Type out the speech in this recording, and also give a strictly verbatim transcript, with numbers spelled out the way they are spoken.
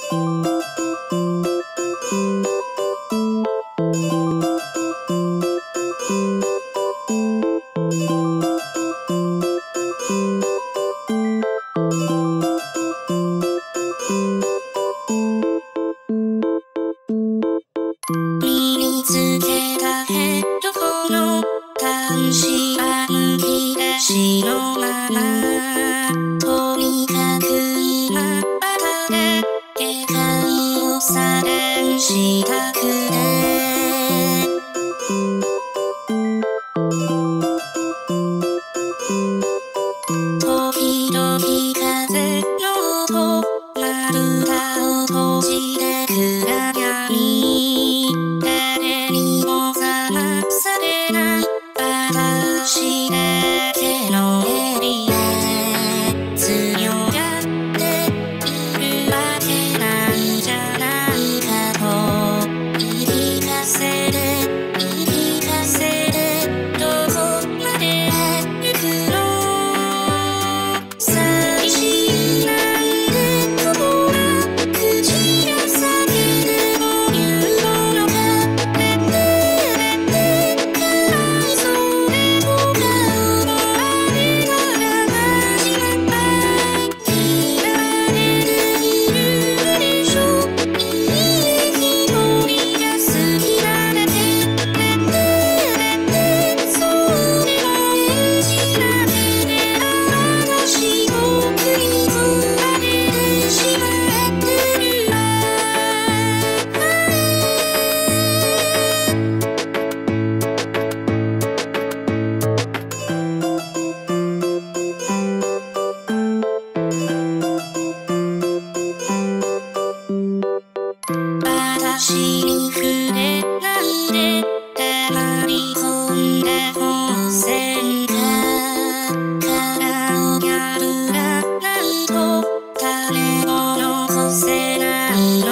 身につけたヘッドホンの端子はむき出しのまま、とにかく今バタで警戒を遮断したくて、時々風の音、まぶたを閉じて暗闇、誰にも邪魔されない私だけのエリア、強がっているわけないじゃないかと言い聞かせて言い聞かせて、どこまで行くの、寂しいなんて言葉口が裂けても言うものか、れってれってかわいそうでとか思われたら始まった嫌われているでしょ、いいね一人が好きなだけ、れってれってそうでも演じなければ私僕に食われてしまってるわ。私に触れないで黙り込んでほせんか、殻を破らないと種を残せないの